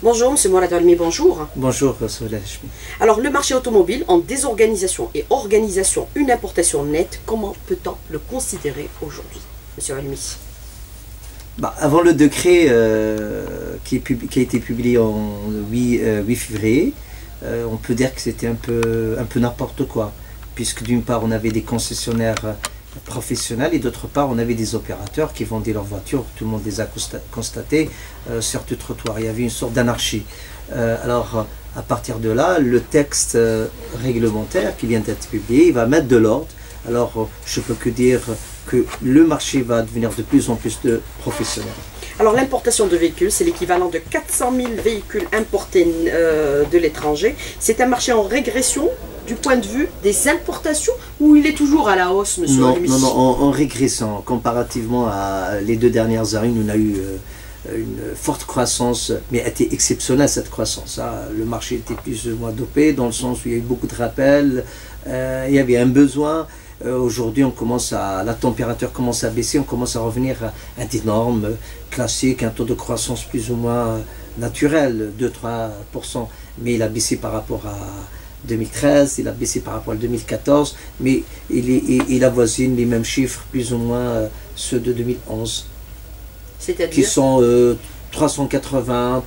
Bonjour, Monsieur Mourad Almi, bonjour. Bonjour, Soulaj. Alors, le marché automobile en désorganisation et organisation, une importation nette, comment peut-on le considérer aujourd'hui, Monsieur Almi? Avant le décret qui a été publié en 8 février, on peut dire que c'était un peu n'importe quoi, puisque d'une part on avait des concessionnaires professionnels et d'autre part on avait des opérateurs qui vendaient leurs voitures, tout le monde les a constatés sur tout trottoir. Il y avait une sorte d'anarchie. Alors à partir de là, le texte réglementaire qui vient d'être publié, il va mettre de l'ordre. Alors je peux que dire que le marché va devenir de plus en plus de professionnels. Alors l'importation de véhicules, c'est l'équivalent de 400 000 véhicules importés de l'étranger. C'est un marché en régression du point de vue des importations ou il est toujours à la hausse, monsieur? Non, en régression. Comparativement à les 2 dernières années, on a eu une forte croissance, mais elle était exceptionnelle cette croissance. Le marché était plus ou moins dopé dans le sens où il y a eu beaucoup de rappels, il y avait un besoin. Aujourd'hui, la température commence à baisser, on commence à revenir à des normes classiques, un taux de croissance plus ou moins naturel, 2-3%, mais il a baissé par rapport à 2013, il a baissé par rapport à 2014, mais il avoisine les mêmes chiffres, plus ou moins ceux de 2011, qui sont 380,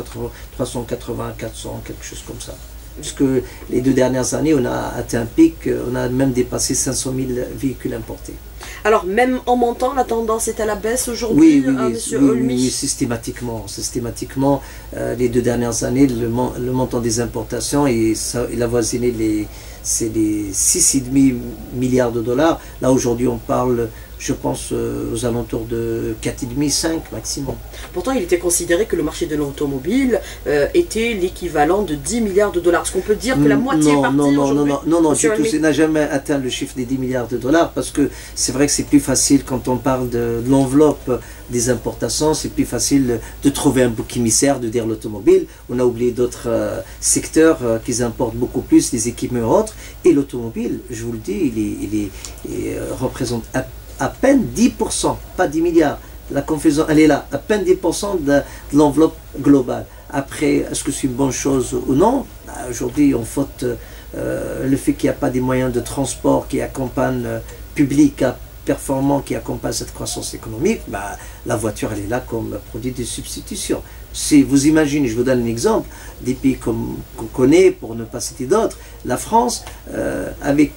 400, quelque chose comme ça. Puisque les 2 dernières années, on a atteint un pic, on a même dépassé 500 000 véhicules importés. Alors, même en montant, la tendance est à la baisse aujourd'hui, oui, systématiquement. Les 2 dernières années, le montant des importations, il a voisiné les 6,5 milliards de dollars. Là, aujourd'hui, on parle, je pense, aux alentours de 4,5 maximum. Pourtant, il était considéré que le marché de l'automobile était l'équivalent de 10 milliards de dollars. Est-ce qu'on peut dire que la moitié est partie aujourd'hui? Non, du tout. Ça n'a jamais atteint le chiffre des 10 milliards de dollars parce que c'est vrai que c'est plus facile quand on parle de l'enveloppe des importations, c'est plus facile de trouver un bouc émissaire, de dire l'automobile. On a oublié d'autres secteurs qui importent beaucoup plus, les équipements et autres. Et l'automobile, je vous le dis, il représente à peine 10%, pas 10 milliards. La confusion, elle est là, à peine 10% de l'enveloppe globale. Après, est-ce que c'est une bonne chose ou non? Aujourd'hui, on faute le fait qu'il n'y a pas des moyens de transport qui accompagnent publics performants, qui accompagnent cette croissance économique. La voiture, elle est là comme produit de substitution. Si vous imaginez, je vous donne un exemple, des pays qu'on connaît, pour ne pas citer d'autres, la France, avec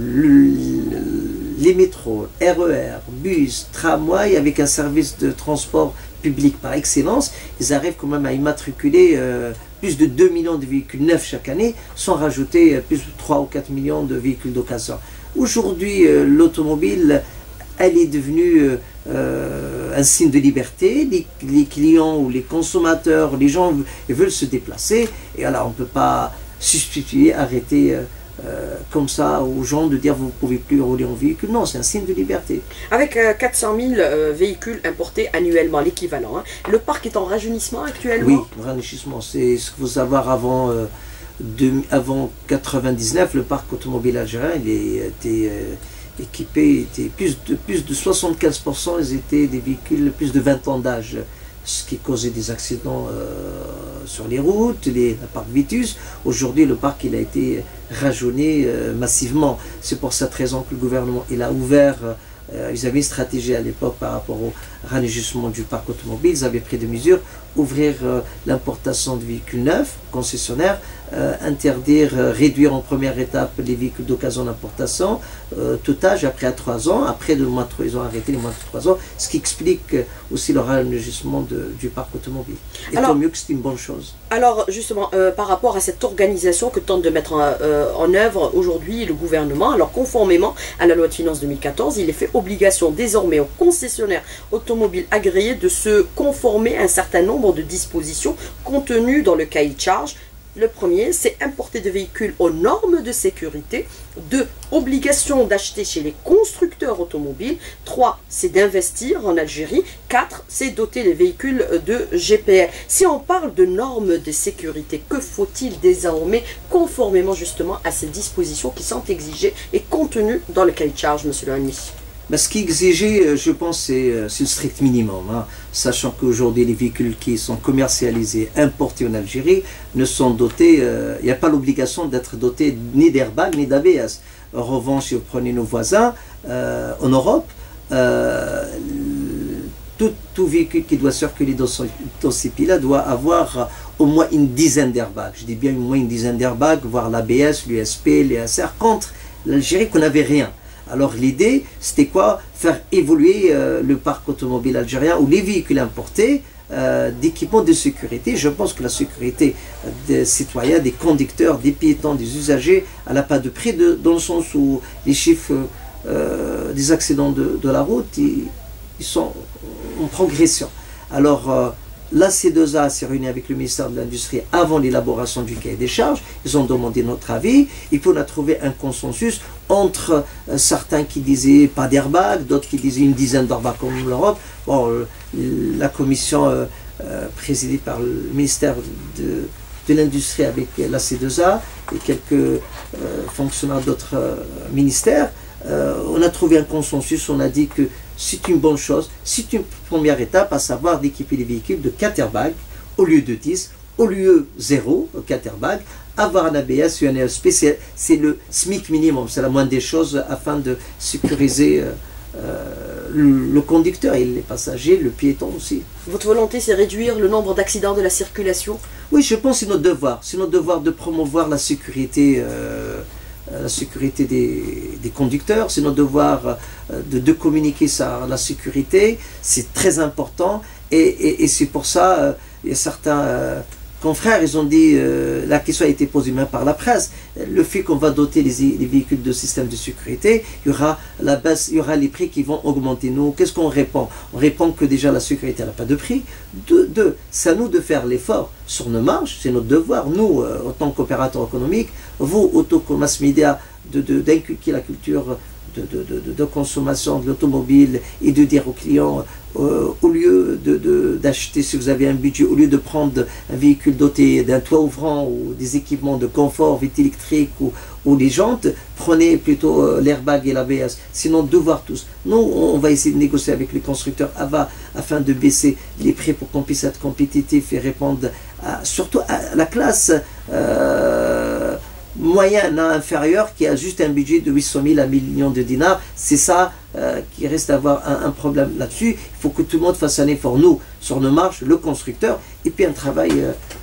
les métros, RER, bus, tramway, avec un service de transport public par excellence, ils arrivent quand même à immatriculer plus de 2 millions de véhicules neufs chaque année, sans rajouter plus de 3 ou 4 millions de véhicules d'occasion. Aujourd'hui, l'automobile, elle est devenue un signe de liberté. Les clients ou les consommateurs, les gens veulent se déplacer, et alors on ne peut pas substituer, arrêter comme ça aux gens de dire vous ne pouvez plus rouler en véhicule. Non, c'est un signe de liberté. Avec 400 000 véhicules importés annuellement, l'équivalent, le parc est en rajeunissement actuellement? Oui, rajeunissement, c'est ce qu'il faut savoir. Avant 99, le parc automobile algérien, il était équipés, plus de 75%, ils étaient des véhicules de plus de 20 ans d'âge, ce qui causait des accidents sur les routes, les parcs Vitus. Aujourd'hui, le parc il a été rajeuni massivement. C'est pour cette raison que le gouvernement il a ouvert, ils avaient une stratégie à l'époque par rapport au rajeunissement du parc automobile. Ils avaient pris des mesures, ouvrir l'importation de véhicules neufs, concessionnaires, interdire, réduire en première étape les véhicules d'occasion d'importation, tout âge, après à 3 ans, après ils ont arrêté les moins de 3 ans, ce qui explique aussi le rajeunissement du parc automobile. Et tant mieux que c'est une bonne chose. Alors justement, par rapport à cette organisation que tente de mettre en œuvre aujourd'hui le gouvernement, alors conformément à la loi de finances 2014, il est fait obligation désormais aux concessionnaires automobiles agréés de se conformer à un certain nombre de dispositions contenues dans le cahier de charges. Le premier, c'est importer des véhicules aux normes de sécurité. 2, obligation d'acheter chez les constructeurs automobiles. 3, c'est d'investir en Algérie. 4, c'est doter les véhicules de GPL. Si on parle de normes de sécurité, que faut-il désormais conformément justement à ces dispositions qui sont exigées et contenues dans le cahier de charge, monsieur Lohani? Mais ce qui est exigé, je pense, c'est le strict minimum. Hein. Sachant qu'aujourd'hui, les véhicules qui sont commercialisés, importés en Algérie, ne sont dotés, il n'y a pas l'obligation d'être dotés ni d'airbag ni d'ABS. En revanche, si vous prenez nos voisins en Europe, tout véhicule qui doit circuler dans ces pays-là doit avoir au moins une dizaine d'airbags. Je dis bien au moins une dizaine d'airbags, voire l'ABS, l'USP, les SR, contre l'Algérie qu'on n'avait rien. Alors l'idée, c'était quoi? Faire évoluer le parc automobile algérien ou les véhicules importés d'équipements de sécurité. Je pense que la sécurité des citoyens, des conducteurs, des piétons, des usagers, elle n'a pas de prix dans le sens où les chiffres des accidents de la route, ils sont en progression. Alors la C2A s'est réunie avec le ministère de l'Industrie avant l'élaboration du cahier des charges. Ils ont demandé notre avis. Et puis on a trouvé un consensus entre certains qui disaient pas d'airbag, d'autres qui disaient une dizaine d'airbags comme l'Europe. Bon, la commission présidée par le ministère de l'Industrie avec la C2A et quelques fonctionnaires d'autres ministères, on a trouvé un consensus. On a dit que c'est une bonne chose, c'est une première étape, à savoir d'équiper les véhicules de 4 airbags au lieu de 10, au lieu 0, 4 airbags, avoir un ABS ou un ESP, c'est le SMIC minimum, c'est la moindre des choses afin de sécuriser le conducteur et les passagers, le piéton aussi. Votre volonté, c'est réduire le nombre d'accidents de la circulation? Oui, je pense que c'est notre devoir de promouvoir la sécurité des conducteurs, c'est notre devoir de communiquer ça, la sécurité, c'est très important et c'est pour ça, il y a certains confrères, ils ont dit, la question a été posée même par la presse, le fait qu'on va doter les véhicules de systèmes de sécurité, il y aura la baisse, il y aura les prix qui vont augmenter. Nous, qu'est-ce qu'on répond? On répond que déjà la sécurité n'a pas de prix. Deux, c'est à nous de faire l'effort sur nos marges, c'est notre devoir, nous, en tant qu'opérateurs économiques, vous, autant que mass média, d'inculquer la culture de consommation de l'automobile et de dire aux clients, au lieu d'acheter, si vous avez un budget, au lieu de prendre un véhicule doté d'un toit ouvrant ou des équipements de confort, vite électrique ou des jantes, prenez plutôt l'airbag et l'ABS. Sinon, devoir tous. Nous, on va essayer de négocier avec les constructeurs afin de baisser les prix pour qu'on puisse être compétitif et répondre surtout à la classe moyenne inférieure qui a juste un budget de 800 000 à 1 million de dinars. C'est ça qui reste à avoir un problème là-dessus. Il faut que tout le monde fasse un effort, nous, sur nos marges, le constructeur, et puis un travail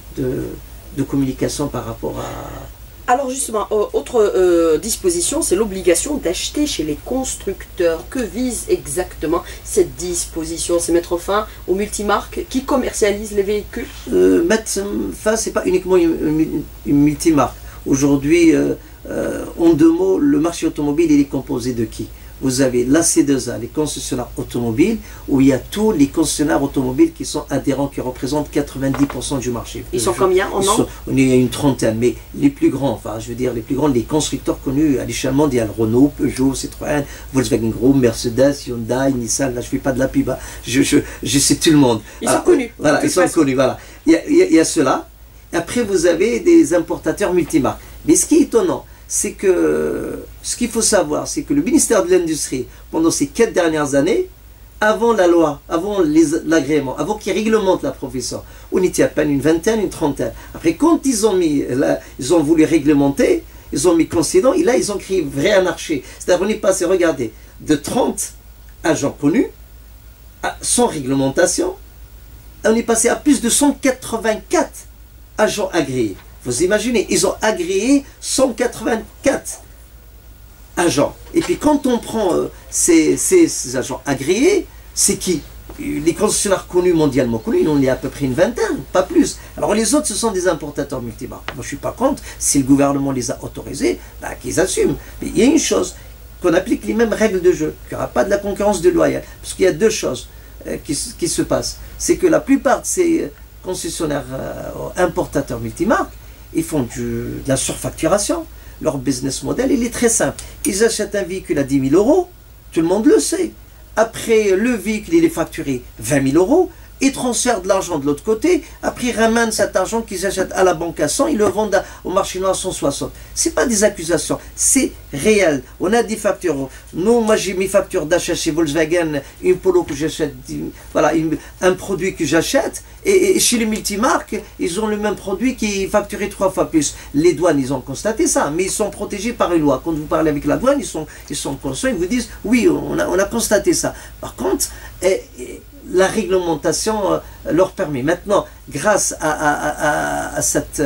de communication par rapport à... Alors justement, autre disposition, c'est l'obligation d'acheter chez les constructeurs. Que vise exactement cette disposition? C'est mettre fin aux multimarques qui commercialisent les véhicules? Mettre fin, c'est pas uniquement une multimarque. Aujourd'hui, en 2 mots, le marché automobile, il est composé de qui? Vous avez la C2A, les concessionnaires automobiles, où il y a tous les concessionnaires automobiles qui sont adhérents, qui représentent 90% du marché. Ils sont combien en nombre? On est à une trentaine, mais les plus grands, enfin je veux dire les plus grands, les constructeurs connus à l'échelle mondiale, Renault, Peugeot, Citroën, Volkswagen Group, Mercedes, Hyundai, Nissan, là je ne fais pas de la pub, hein. Je sais tout le monde. Ils sont connus. Voilà, ils sont connus, voilà. Il y a ceux-là. Après, vous avez des importateurs multimarques. Mais ce qui est étonnant, c'est que ce qu'il faut savoir, c'est que le ministère de l'Industrie, pendant ces 4 dernières années, avant la loi, avant l'agrément, avant qu'ils réglementent la profession, on était à peine une vingtaine, une trentaine. Après, quand ils ont voulu réglementer, ils ont mis considérant, et là, ils ont créé vrai anarchie. C'est-à-dire, on est passé, regardez, de 30 agents connus, sans réglementation, on est passé à plus de 184 agents agréés. Vous imaginez, ils ont agréé 184 agents. Et puis quand on prend ces agents agréés, c'est qui? Les concessionnaires connus, mondialement connus, on est à peu près une vingtaine, pas plus. Alors les autres, ce sont des importateurs multimarques. Moi, je ne suis pas contre. Si le gouvernement les a autorisés, ben, qu'ils assument. Mais il y a une chose, qu'on applique les mêmes règles de jeu, qu'il n'y aura pas de la concurrence déloyale. Parce qu'il y a 2 choses qui se passent. C'est que la plupart de ces concessionnaires importateurs multimarques, ils font de la surfacturation. Leur business model, il est très simple. Ils achètent un véhicule à 10 000 euros, tout le monde le sait. Après, le véhicule, il est facturé 20 000 euros. ils transfèrent de l'argent de l'autre côté, après ils ramènent cet argent qu'ils achètent à la banque à 100, ils le vendent au marché noir à 160. Ce n'est pas des accusations, c'est réel. On a des factures. Nous, moi j'ai mes factures d'achat chez Volkswagen, une Polo que j'achète, voilà, un produit que j'achète, et chez les multimarques, ils ont le même produit qui est facturé 3 fois plus. Les douanes, ils ont constaté ça, mais ils sont protégés par une loi. Quand vous parlez avec la douane, ils sont conscients, ils vous disent, oui, on a constaté ça. Par contre, la réglementation leur permet. Maintenant, grâce à cette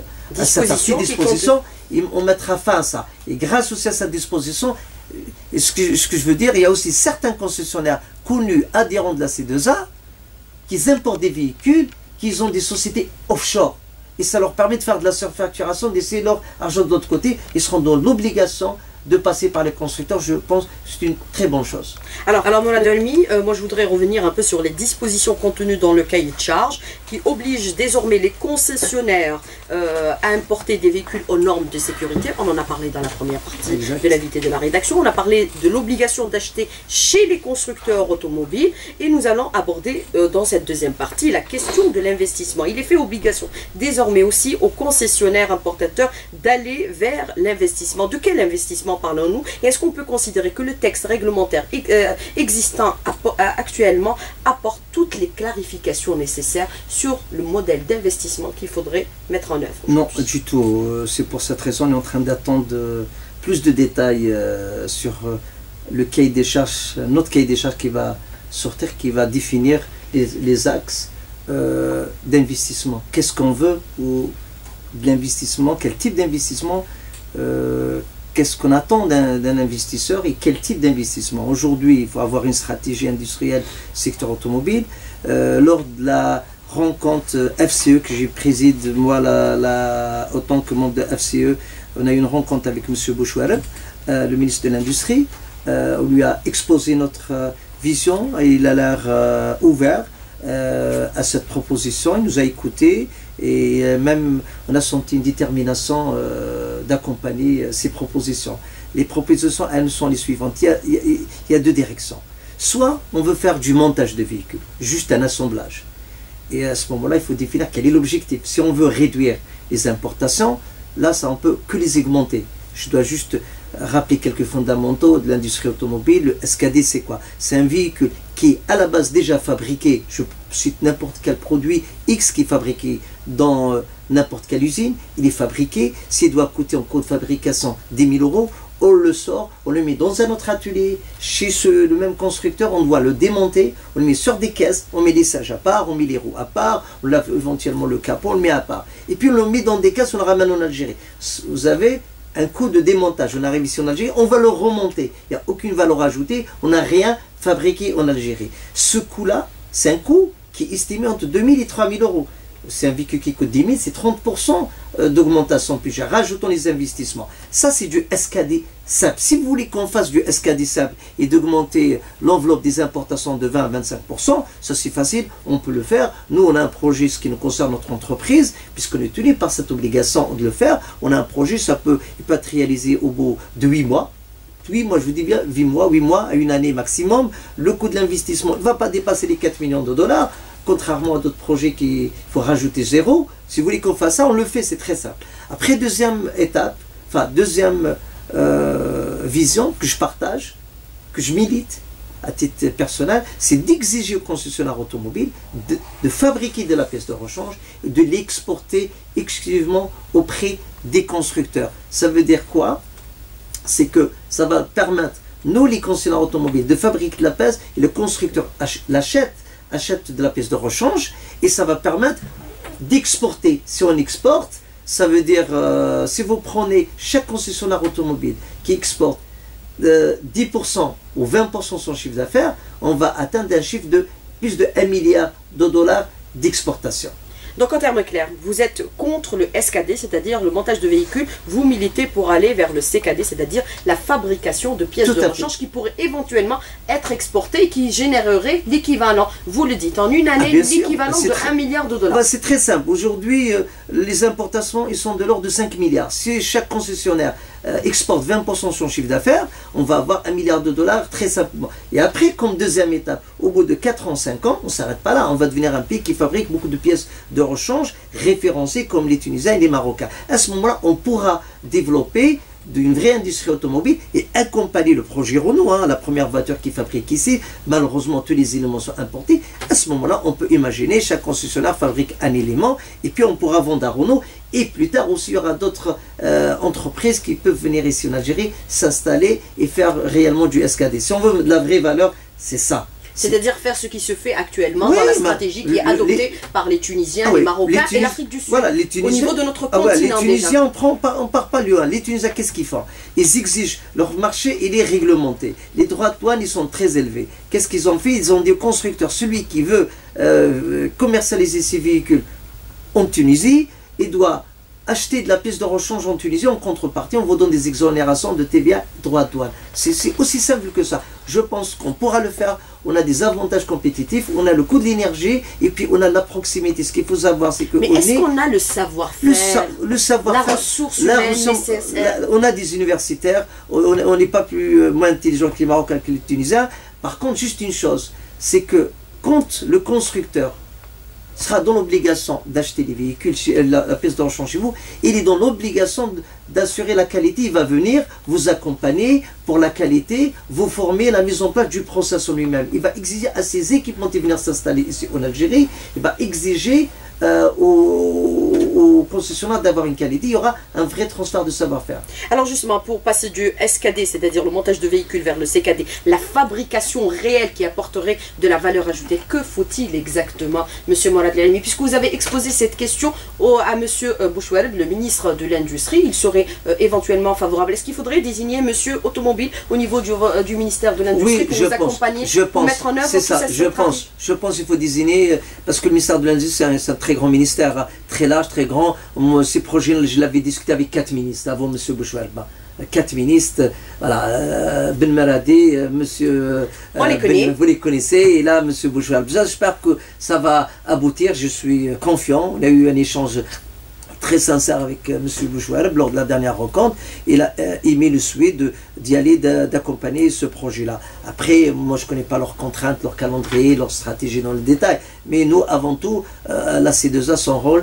disposition, on mettra fin à ça. Et grâce aussi à cette disposition, ce que je veux dire, il y a aussi certains concessionnaires connus, adhérents de la C2A, qui importent des véhicules, qui ont des sociétés offshore. Et ça leur permet de faire de la surfacturation, d'essayer leur argent de l'autre côté. Ils seront dans l'obligation de passer par les constructeurs. Je pense que c'est une très bonne chose. Alors Moulay Delmi, moi je voudrais revenir un peu sur les dispositions contenues dans le cahier de charge qui obligent désormais les concessionnaires à importer des véhicules aux normes de sécurité. On en a parlé dans la première partie de l'invité de la rédaction. On a parlé de l'obligation d'acheter chez les constructeurs automobiles et nous allons aborder dans cette deuxième partie la question de l'investissement. Il est fait obligation désormais aussi aux concessionnaires importateurs d'aller vers l'investissement. De quel investissement parlons-nous? Et est-ce qu'on peut considérer que le texte réglementaire existant actuellement apporte toutes les clarifications nécessaires sur le modèle d'investissement qu'il faudrait mettre en œuvre? Non, du tout. C'est pour cette raison qu'on est en train d'attendre plus de détails sur le cahier des charges, notre cahier des charges qui va sortir, qui va définir les axes d'investissement. Qu'est-ce qu'on veut ou de l'investissement? Quel type d'investissement? Qu'est-ce qu'on attend d'un investisseur et quel type d'investissement? Aujourd'hui, il faut avoir une stratégie industrielle secteur automobile. Lors de la rencontre FCE que j'ai préside, moi, autant que membre de FCE, on a eu une rencontre avec M. Bouchouareb, le ministre de l'Industrie. On lui a exposé notre vision et il a l'air ouvert à cette proposition. Il nous a écoutés et même on a senti une détermination d'accompagner ces propositions. Les propositions, elles sont les suivantes. Il y a deux directions. Soit on veut faire du montage de véhicules, juste un assemblage. Et à ce moment-là, il faut définir quel est l'objectif. Si on veut réduire les importations, là, ça on peut que les augmenter. Je dois juste rappeler quelques fondamentaux de l'industrie automobile. Le SKD, c'est quoi? C'est un véhicule qui est à la base déjà fabriqué. Je cite n'importe quel produit X qui est fabriqué dans n'importe quelle usine. Il est fabriqué. S'il doit coûter en coût de fabrication 10 000 €, on le sort, on le met dans un autre atelier, chez le même constructeur, on doit le démonter, on le met sur des caisses, on met les sages à part, on met les roues à part, on lave éventuellement le capot, on le met à part. Et puis on le met dans des caisses, on le ramène en Algérie. Vous avez un coût de démontage, on arrive ici en Algérie, on va le remonter. Il n'y a aucune valeur ajoutée, on n'a rien fabriqué en Algérie. Ce coût-là, c'est un coût qui est estimé entre 2 000 et 3 000 €. C'est un véhicule qui coûte 10 000, c'est 30% d'augmentation plus cher. Rajoutons les investissements. Ça, c'est du SKD simple. Si vous voulez qu'on fasse du SKD simple et d'augmenter l'enveloppe des importations de 20 à 25%, ça c'est facile, on peut le faire. Nous, on a un projet, ce qui nous concerne notre entreprise, puisqu'on est tenu par cette obligation de le faire. On a un projet, il peut être réalisé au bout de 8 mois. 8 mois, je vous dis bien, 8 mois à une année maximum. Le coût de l'investissement ne va pas dépasser les 4 millions de $. Contrairement à d'autres projets qu'il faut rajouter 0, si vous voulez qu'on fasse ça, on le fait, c'est très simple. Après, deuxième étape, deuxième vision que je partage, que je milite à titre personnel, c'est d'exiger aux concessionnaires automobiles de fabriquer de la pièce de rechange et de l'exporter exclusivement auprès des constructeurs. Ça veut dire quoi? C'est que ça va permettre, nous les concessionnaires automobiles, de fabriquer de la pièce et le constructeur achète de la pièce de rechange et ça va permettre d'exporter. Si on exporte, ça veut dire, si vous prenez chaque concessionnaire automobile qui exporte 10% ou 20% de son chiffre d'affaires, on va atteindre un chiffre de plus de 1 milliard de $ d'exportation. Donc en termes clairs, vous êtes contre le SKD, c'est-à-dire le montage de véhicules, vous militez pour aller vers le CKD, c'est-à-dire la fabrication de pièces de rechange qui pourraient éventuellement être exportées et qui généreraient l'équivalent, vous le dites, en une année, l'équivalent de 1 milliard de $. C'est très simple. Aujourd'hui, les importations, ils sont de l'ordre de 5 milliards. Si chaque concessionnaire exporte 20% de son chiffre d'affaires, on va avoir 1 milliard de dollars très simplement. Et après, comme deuxième étape, au bout de 4 ans, 5 ans, on ne s'arrête pas là. On va devenir un pays qui fabrique beaucoup de pièces de rechange référencées comme les Tunisiens et les Marocains. À ce moment-là, on pourra développer d'une vraie industrie automobile et accompagner le projet Renault, la première voiture qui fabrique ici. Malheureusement, tous les éléments sont importés. À ce moment-là, on peut imaginer chaque concessionnaire fabrique un élément et puis on pourra vendre à Renault. Et plus tard aussi, il y aura d'autres entreprises qui peuvent venir ici en Algérie, s'installer et faire réellement du SKD. Si on veut de la vraie valeur, c'est ça. C'est-à-dire faire ce qui se fait actuellement dans la stratégie qui est adoptée par les Tunisiens, les Marocains et l'Afrique du Sud. Voilà, les Tunisiens, au niveau de notre continent les Tunisiens, déjà. on ne part pas loin. Les Tunisiens, qu'est-ce qu'ils font? Ils exigent, leur marché, il est réglementé. Les droits de douane, ils sont très élevés. Qu'est-ce qu'ils ont fait? Ils ont dit au constructeur, celui qui veut commercialiser ses véhicules en Tunisie, il doit acheter de la pièce de rechange en Tunisie, en contrepartie, on vous donne des exonérations de TVA, droits de douane. C'est aussi simple que ça. Je pense qu'on pourra le faire. On a des avantages compétitifs, on a le coût de l'énergie et puis on a la proximité. Ce qu'il faut savoir, c'est que... Mais est-ce qu'on a le savoir-faire, le savoir-faire, la ressource humaine nécessaire? On a des universitaires, on n'est pas moins intelligent que les Marocains, que les Tunisiens. Par contre, juste une chose, c'est que quand le constructeur sera dans l'obligation d'acheter des véhicules, la pièce de rechange chez vous, il est dans l'obligation d'assurer la qualité. Il va venir vous accompagner pour la qualité, vous former la mise en place du process en lui-même. Il va exiger à ses équipements de venir s'installer ici en Algérie, il va exiger aux concessionnaires d'avoir une qualité. Il y aura un vrai transfert de savoir-faire. Alors justement, pour passer du SKD, c'est-à-dire le montage de véhicules, vers le CKD, la fabrication réelle qui apporterait de la valeur ajoutée, que faut-il exactement, Monsieur Mourad Lalimi? Puisque vous avez exposé cette question à Monsieur Bouchouared, le ministre de l'Industrie, il serait éventuellement favorable. Est-ce qu'il faudrait désigner Monsieur Automobile au niveau du ministère de l'Industrie pour vous accompagner, pour mettre en œuvre c'est ça, je pense qu'il faut désigner, parce que le ministère de l'Industrie, c'est un très grand ministère, très large, très grand. Moi, ces projets, je l'avais discuté avec 4 ministres avant M. Bouchouared. 4 ministres, voilà, Ben Maradi, monsieur, vous les connaissez, et là, M. Bouchouared. J'espère que ça va aboutir, je suis confiant. Il y a eu un échange très sincère avec M. Bouchouared lors de la dernière rencontre. Il a émis le souhait d'y aller, d'accompagner ce projet-là. Après, moi, je ne connais pas leurs contraintes, leur calendrier, leur stratégie dans le détail. Mais nous, avant tout, la C2A, son rôle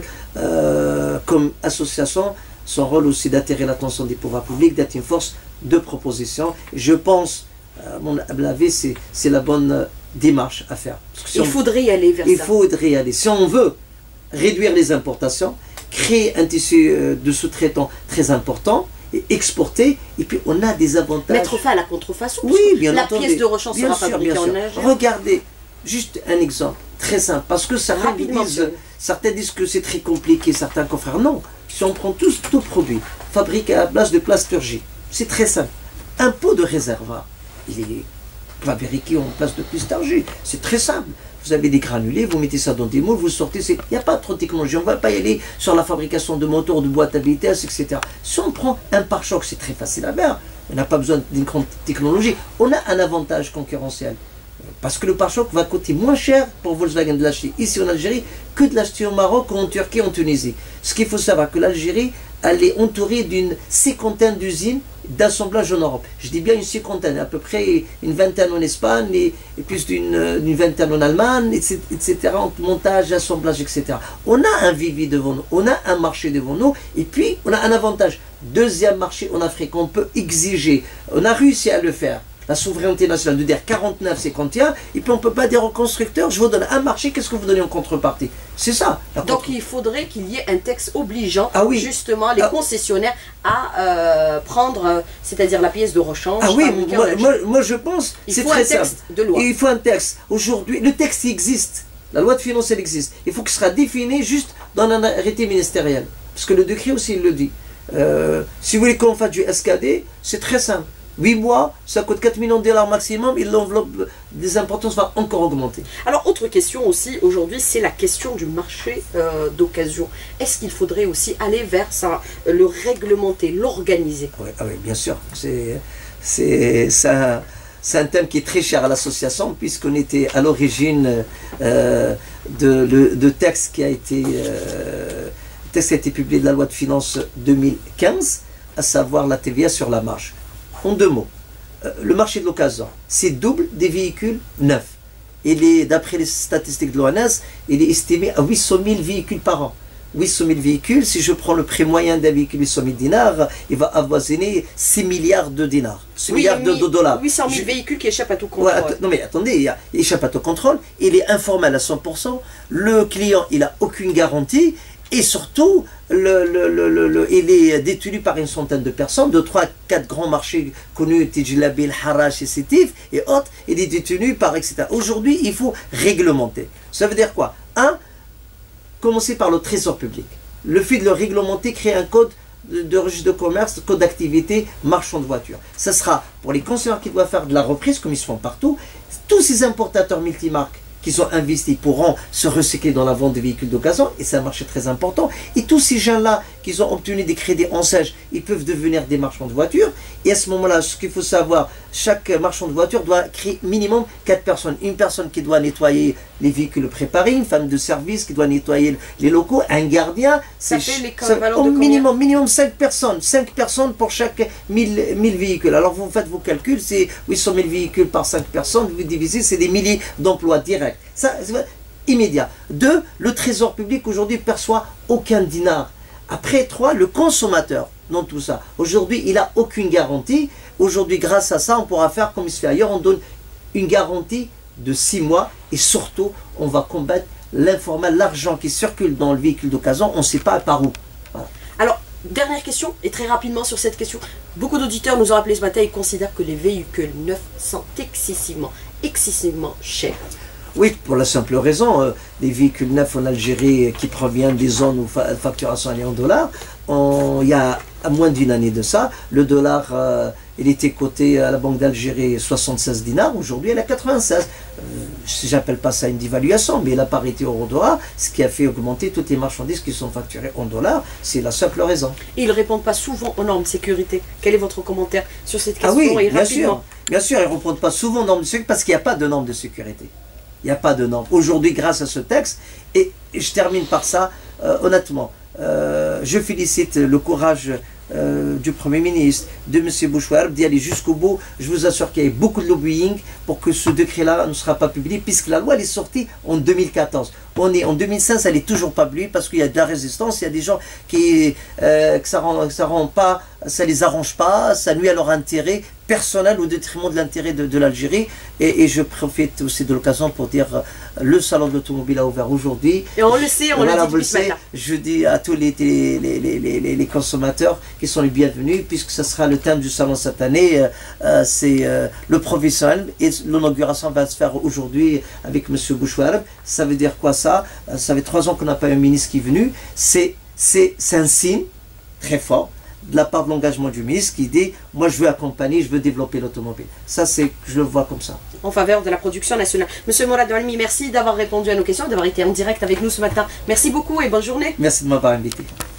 comme association, son rôle aussi d'attirer l'attention des pouvoirs publics, d'être une force de proposition. Je pense, à mon avis, c'est la bonne démarche à faire. Il faudrait y aller vers ça. Il faudrait y aller. Si on veut réduire les importations, créer un tissu de sous-traitants très important et exporter, et puis on a des avantages. Mettre fin à la contrefaçon. Oui, bien la entendu. Pièce de rechange sera fabriquée en Algérie. Regardez, juste un exemple très simple, parce que certains disent que c'est très compliqué, certains confrères. Non, si on prend tout produit fabriqué à base de plasturgie, c'est très simple. Un pot de réservoir, il est fabriqué en place de plasturgie, c'est très simple. Vous avez des granulés, vous mettez ça dans des moules, vous sortez, il n'y a pas trop de technologie. On ne va pas y aller sur la fabrication de moteurs, de boîtes à vitesse, etc. Si on prend un pare-choc, c'est très facile à faire. On n'a pas besoin d'une grande technologie. On a un avantage concurrentiel. Parce que le pare-choc va coûter moins cher pour Volkswagen de l'acheter ici en Algérie que de l'acheter au Maroc ou en Turquie, en Tunisie. Ce qu'il faut savoir, que l'Algérie, elle est entourée d'une 50aine d'usines d'assemblage en Europe. Je dis bien une 50aine, à peu près une vingtaine en Espagne et plus d'une vingtaine en Allemagne, etc. Montage, assemblage, etc. On a un vivier devant nous, on a un marché devant nous, et puis on a un avantage. Deuxième marché en Afrique, on peut exiger, on a réussi à le faire. La souveraineté nationale, de dire 49-51, et puis on ne peut pas dire au constructeur, je vous donne un marché, qu'est-ce que vous donnez en contrepartie? C'est ça. Donc il faudrait qu'il y ait un texte obligeant, justement, les concessionnaires à prendre, c'est-à-dire la pièce de rechange. Ah oui, moi je pense, c'est très simple. De loi. Et il faut un texte. Aujourd'hui, le texte existe. La loi de finances, elle existe. Il faut qu'il sera défini juste dans un arrêté ministériel. Parce que le décret aussi, il le dit. Si vous voulez qu'on fasse du SKD, c'est très simple. 8 mois, ça coûte 4 millions de dollars maximum et l'enveloppe des importances va encore augmenter. Alors, autre question aussi aujourd'hui, c'est la question du marché d'occasion. Est-ce qu'il faudrait aussi aller vers ça, le réglementer, l'organiser? Oui, bien sûr. C'est un thème qui est très cher à l'association, puisqu'on était à l'origine de texte qui a été publié de la loi de finances 2015. à savoir la TVA sur la marge. En deux mots, le marché de l'occasion, c'est double des véhicules neufs. D'après les statistiques de l'ONS, il est estimé à 800 000 véhicules par an. 800 000 véhicules, si je prends le prix moyen d'un véhicule 800 000 dinars, il va avoisiner 6 milliards de dinars, 6 milliards de dollars. 800 000 véhicules qui échappent à tout contrôle. Ouais, non mais attendez, il échappe à tout contrôle, il est informel à 100%, le client il n'a aucune garantie, et surtout, il est détenu par une centaine de personnes, de 3 à 4 grands marchés connus, Tijlabil, Harash et Sétif et autres, il est détenu par etc. Aujourd'hui, il faut réglementer. Ça veut dire quoi? Commencer par le trésor public. Le fait de le réglementer, créer un code de registre de commerce, code d'activité, marchand de voitures. Ça sera pour les concessionnaires qui doivent faire de la reprise, comme ils se font partout, tous ces importateurs multimarques qui sont investis pourront se recycler dans la vente de véhicules d'occasion, et c'est un marché très important. Et tous ces gens-là qui ont obtenu des crédits en sèche, ils peuvent devenir des marchands de voitures. Et à ce moment-là, ce qu'il faut savoir, chaque marchand de voitures doit créer minimum 4 personnes. Une personne qui doit nettoyer les véhicules préparés, une femme de service qui doit nettoyer les locaux, un gardien. Ça fait l'équivalent de minimum 5 personnes. 5 personnes pour chaque 1000 véhicules. Alors vous faites vos calculs, c'est 800 000 véhicules par 5 personnes, vous divisez, c'est des milliers d'emplois directs. Ça, c'est immédiat. 2, le trésor public aujourd'hui perçoit aucun dinar. Après 3, le consommateur dans tout ça. Aujourd'hui, il n'a aucune garantie. Aujourd'hui, grâce à ça, on pourra faire comme il se fait ailleurs. On donne une garantie de 6 mois et surtout, on va combattre l'informel, l'argent qui circule dans le véhicule d'occasion. On ne sait pas par où. Voilà. Alors, dernière question, et très rapidement sur cette question. Beaucoup d'auditeurs nous ont appelé ce matin et considèrent que les véhicules neufs sont excessivement chers. Oui, pour la simple raison, les véhicules neufs en Algérie qui proviennent des zones où la facturation est en dollars, il y a moins d'une année de ça, le dollar, il était coté à la Banque d'Algérie 76 dinars, aujourd'hui elle est à 96. J'appelle pas ça une dévaluation, mais la parité euro-dollar, ce qui a fait augmenter toutes les marchandises qui sont facturées en dollars, c'est la simple raison. Ils ne répondent pas souvent aux normes de sécurité. Quel est votre commentaire sur cette question? Ah oui, et bien sûr, ils ne répondent pas souvent aux normes de sécurité parce qu'il n'y a pas de normes de sécurité. Il n'y a pas de normes. Aujourd'hui, grâce à ce texte, et je termine par ça, honnêtement, je félicite le courage du Premier ministre, de M. Bouchouarb, d'y aller jusqu'au bout. Je vous assure qu'il y a eu beaucoup de lobbying pour que ce décret-là ne sera pas publié, puisque la loi elle est sortie en 2014. On est en 2005, elle n'est toujours pas publiée parce qu'il y a de la résistance, il y a des gens qui ça les arrange pas, ça nuit à leur intérêt personnel au détriment de l'intérêt de l'Algérie. Et je profite aussi de l'occasion pour dire le salon de l'automobile a ouvert aujourd'hui. Et on le sait, on l'a dit depuis ce matin. Je dis à tous les consommateurs qui sont les bienvenus, puisque ce sera le thème du salon cette année, c'est le professionnel, et l'inauguration va se faire aujourd'hui avec M. Bouchouarb. Ça veut dire quoi ça? Ça fait 3 ans qu'on n'a pas eu un ministre qui est venu. C'est un signe très fort de la part de l'engagement du ministre qui dit « Moi, je veux accompagner, je veux développer l'automobile. » Ça, je le vois comme ça. En faveur de la production nationale. Monsieur Mourad Oualmi, merci d'avoir répondu à nos questions, d'avoir été en direct avec nous ce matin. Merci beaucoup et bonne journée. Merci de m'avoir invité.